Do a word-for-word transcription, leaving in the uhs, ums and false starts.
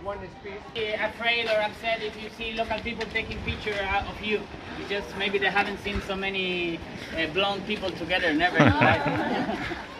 one speed. Afraid or upset if you see local people taking picture out of you. It's just maybe they haven't seen so many uh, blonde people together, never. Right?